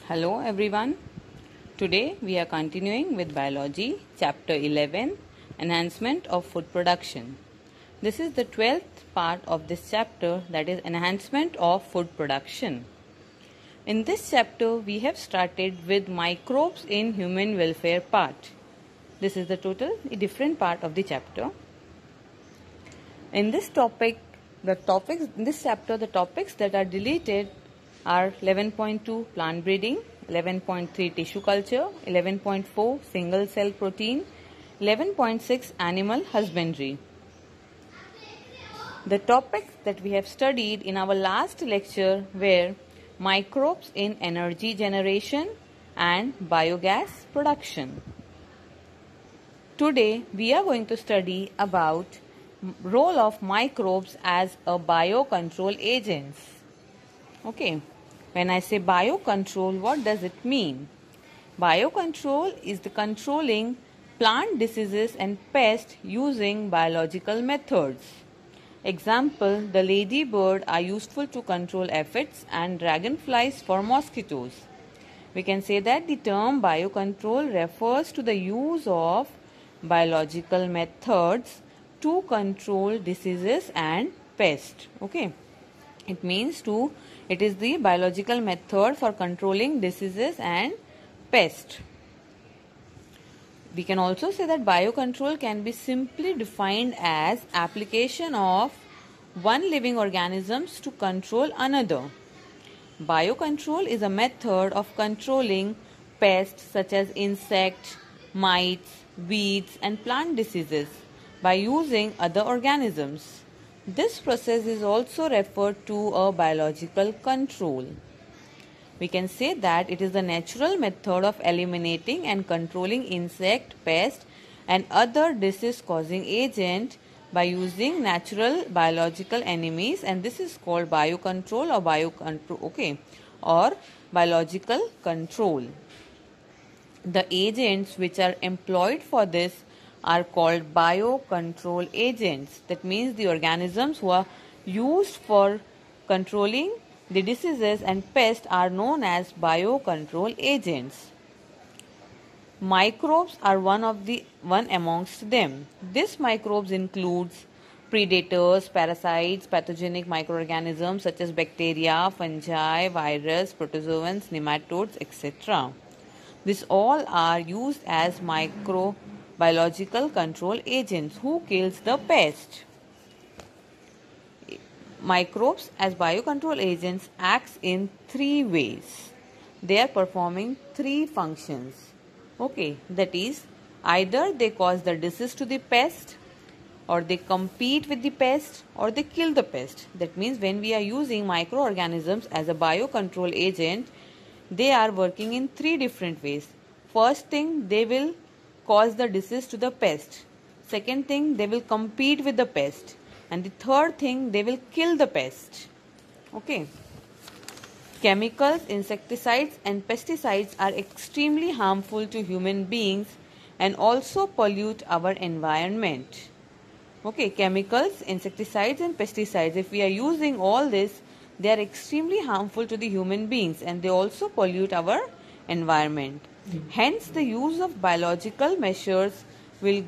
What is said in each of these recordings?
Hello everyone. Today we are continuing with biology chapter 11, enhancement of food production. This is the 12th part of this chapter, that is enhancement of food production. In this chapter we have started with microbes in human welfare part. This is the totally different part of the chapter. In this topic, the topics that are deleted are 11.2 plant breeding, 11.3 tissue culture, 11.4 single cell protein, 11.6 animal husbandry. The topics that we have studied in our last lecture were microbes in energy generation and biogas production. Today we are going to study about role of microbes as a biocontrol agents. Okay, when I say biocontrol, what does it mean? Biocontrol is the controlling plant diseases and pests using biological methods. Example, the ladybird are useful to control aphids and dragonflies for mosquitoes. We can say that the term biocontrol refers to the use of biological methods to control diseases and pests. Okay, it is the biological method for controlling diseases and pests. We can also say that biocontrol can be simply defined as application of one living organisms to control another. Biocontrol is a method of controlling pests such as insects, mites, weeds and plant diseases by using other organisms. This process is also referred to a biological control. We can say that it is the natural method of eliminating and controlling insect, pest and other disease-causing agent by using natural biological enemies, and this is called biocontrol or biological control. The agents which are employed for this are called biocontrol agents. That means the organisms who are used for controlling the diseases and pests are known as biocontrol agents. Microbes are one amongst them. These microbes includes predators, parasites, pathogenic microorganisms such as bacteria, fungi, virus, protozoans, nematodes, etc. These all are used as microbiological control agents who kills the pest. Microbes as biocontrol agents acts in three ways. They are performing three functions. Okay, that is, either they cause the disease to the pest, or they compete with the pest, or they kill the pest. That means when we are using microorganisms as a biocontrol agent, they are working in three different ways. First thing, they will cause the disease to the pest. Second thing, they will compete with the pest. And the third thing, they will kill the pest. Okay. Chemicals, insecticides and pesticides are extremely harmful to human beings and also pollute our environment. Okay, chemicals, insecticides and pesticides, if we are using all this, they are extremely harmful to the human beings and they also pollute our environment. Hence, the use of biocontrol measures will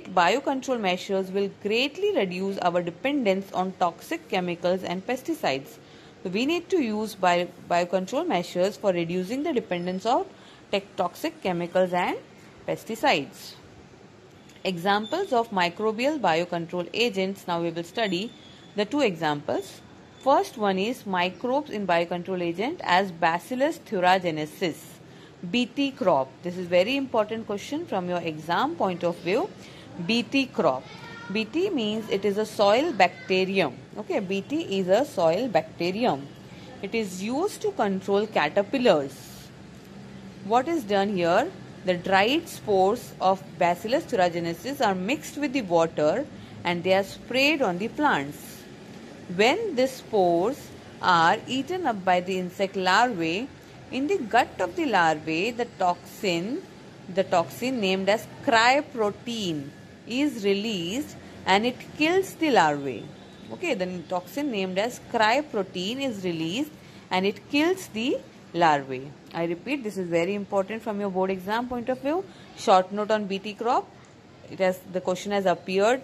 greatly reduce our dependence on toxic chemicals and pesticides. So we need to use biocontrol measures for reducing the dependence of toxic chemicals and pesticides. Examples of microbial biocontrol agents. Now we will study the two examples. First one is microbes in biocontrol agent as Bacillus thuringiensis, BT crop. This is very important question from your exam point of view. BT crop. BT means it is a soil bacterium. Okay, BT is a soil bacterium. It is used to control caterpillars. What is done here? The dried spores of Bacillus thuringiensis are mixed with the water and they are sprayed on the plants. When these spores are eaten up by the insect larvae, in the gut of the larvae, the toxin named as cryprotein is released and it kills the larvae. Okay, the toxin named as cryprotein is released and it kills the larvae. I repeat, this is very important from your board exam point of view. Short note on BT crop. The question has appeared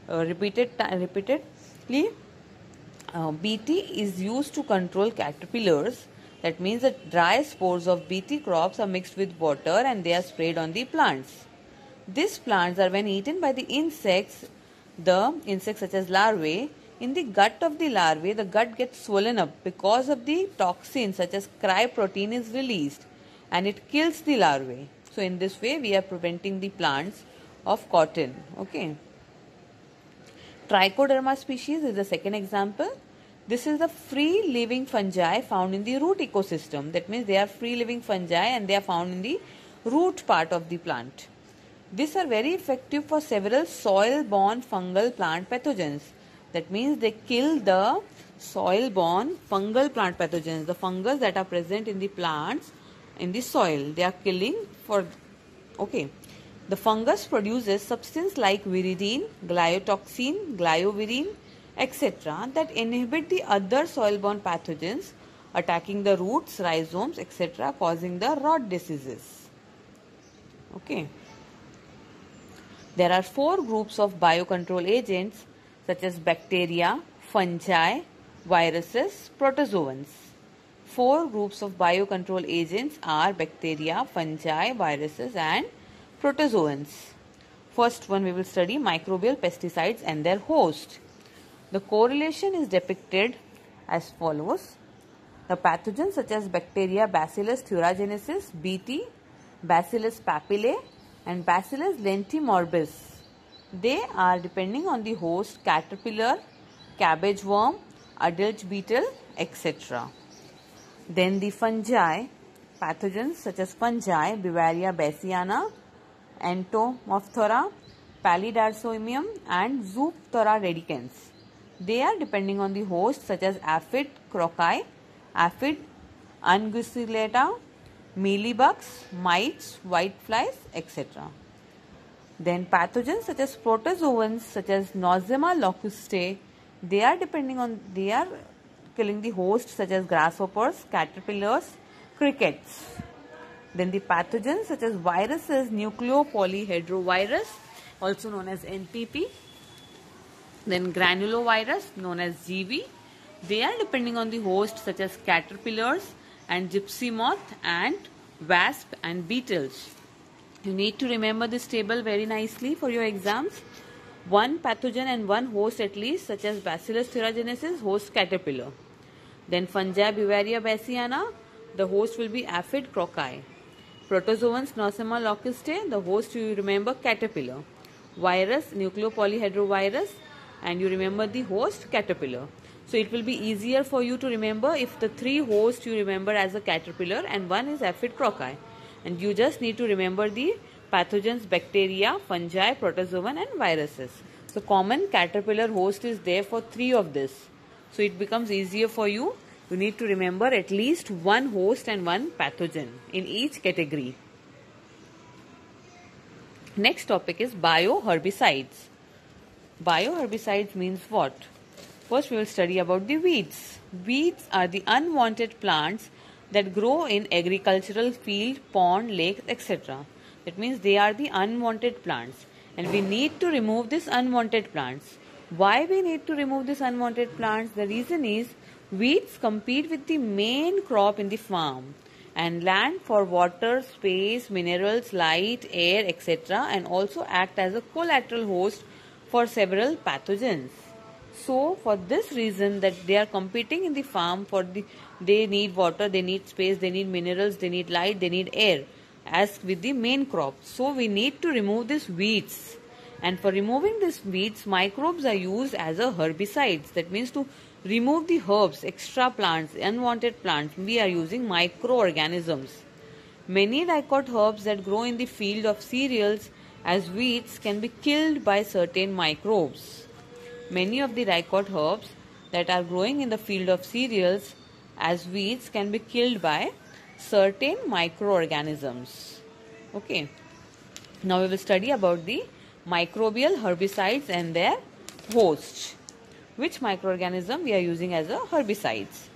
repeatedly. BT is used to control caterpillars. That means that dry spores of BT crops are mixed with water and they are sprayed on the plants. These plants are when eaten by the insects such as larvae. In the gut of the larvae, the gut gets swollen up because of the toxin such as cryprotein is released and it kills the larvae. So in this way, we are preventing the plants of cotton. Okay. Trichoderma species is the second example. This is the free living fungi found in the root ecosystem. That means they are free living fungi and they are found in the root part of the plant. These are very effective for several soil-borne fungal plant pathogens. That means they kill the soil-borne fungal plant pathogens, the fungus that are present in the plants in the soil. They are killing for, okay. The fungus produces substance like viridine, glyotoxin, glyovirine, etc. that inhibit the other soil-borne pathogens attacking the roots, rhizomes, etc. causing the rot diseases. Okay. There are 4 groups of biocontrol agents such as bacteria, fungi, viruses, protozoans. 4 groups of biocontrol agents are bacteria, fungi, viruses and protozoans. First one we will study microbial pesticides and their host. The correlation is depicted as follows. The pathogens such as bacteria Bacillus thuringiensis, BT, Bacillus papillae and Bacillus lentimorbis. They are depending on the host caterpillar, cabbage worm, adult beetle, etc. Then the fungi, pathogens such as fungi, Beauveria bassiana, Entomophothora, Palidarsoimium and Zoophthora radicans. They are depending on the host such as aphid croci, aphid unguiculata, mealybugs, mites, whiteflies, etc. Then pathogens such as protozoans such as Nosema locustae, they are killing the host such as grasshoppers, caterpillars, crickets. Then the pathogens such as viruses, nucleopolyhedrovirus, also known as NPP. Then granulovirus, known as GV. They are depending on the host such as caterpillars and gypsy moth and wasp and beetles. You need to remember this table very nicely for your exams. One pathogen and one host at least, such as Bacillus thuringiensis, host caterpillar. Then fungi Beauveria bassiana, the host will be aphid croci. Protozoans Nosema locustae, the host you remember caterpillar. Virus nucleopolyhedrovirus, and you remember the host caterpillar. So it will be easier for you to remember if the 3 hosts you remember as a caterpillar and one is aphid croci. And you just need to remember the pathogens bacteria, fungi, protozoan and viruses. So common caterpillar host is there for 3 of this. So it becomes easier for you. You need to remember at least one host and one pathogen in each category. Next topic is bioherbicides. Bioherbicides means what? First we will study about the weeds. Weeds are the unwanted plants that grow in agricultural field, pond, lakes, etc. That means they are the unwanted plants and we need to remove these unwanted plants. Why we need to remove these unwanted plants? The reason is weeds compete with the main crop in the farm and land for water, space, minerals, light, air, etc. and also act as a collateral host for several pathogens. So for this reason that they are competing in the farm they need water, they need space, they need minerals, they need light, they need air as with the main crop. So we need to remove these weeds. And for removing these weeds, microbes are used as a herbicides. That means to remove the herbs, extra plants, unwanted plants, we are using microorganisms. Many dicot herbs that grow in the field of cereals as weeds can be killed by certain microbes. Many of the dicot herbs that are growing in the field of cereals as weeds can be killed by certain microorganisms. Okay. Now we will study about the microbial herbicides and their hosts. Which microorganism we are using as a herbicides?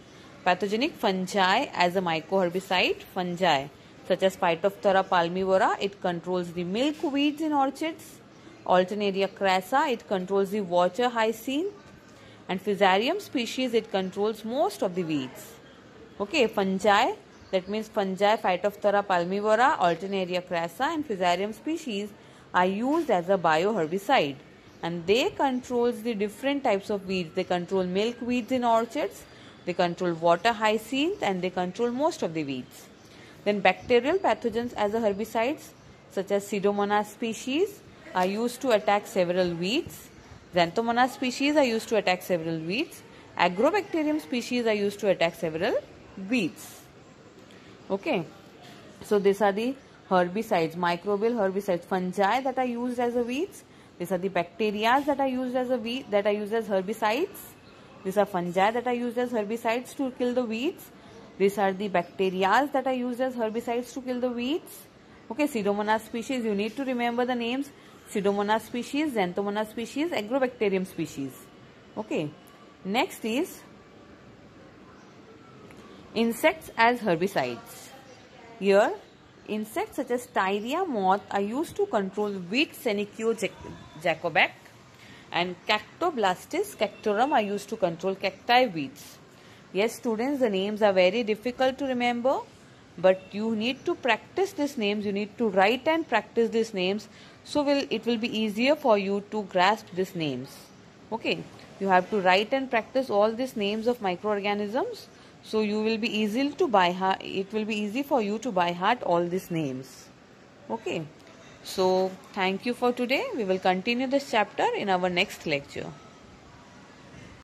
Pathogenic fungi as a mycoherbicide. Fungi such as Phytophthora palmivora, it controls the milkweeds in orchids. Alternaria crassa, it controls the water hyacinth. And Fusarium species, it controls most of the weeds. Okay, fungi, that means fungi, Phytophthora palmivora, Alternaria crassa and Fusarium species are used as a bioherbicide, and they controls the different types of weeds. They control milkweeds in orchards, they control water hyacinth, and they control most of the weeds. Then bacterial pathogens as a herbicides such as Pseudomonas species are used to attack several weeds. Xanthomonas species are used to attack several weeds. Agrobacterium species are used to attack several weeds. Okay, so these are the herbicides, microbial herbicides, fungi that are used as a weeds. These are the bacteria that are used as herbicides. These are fungi that are used as herbicides to kill the weeds. These are the bacteria that are used as herbicides to kill the weeds. Okay, Pseudomonas species, you need to remember the names. Pseudomonas species, Xanthomonas species, Agrobacterium species. Okay, next is insects as herbicides. Here, insects such as Tyria moth are used to control wheat Senecio jacobac, and Cactoblastis cactorum are used to control cacti weeds. Yes, students, the names are very difficult to remember, but you need to practice these names. You need to write and practice these names, so it will be easier for you to grasp these names. Okay, you have to write and practice all these names of microorganisms, so you will be easy to by heart. It will be easy for you to by heart all these names. Okay, so thank you for today. We will continue this chapter in our next lecture.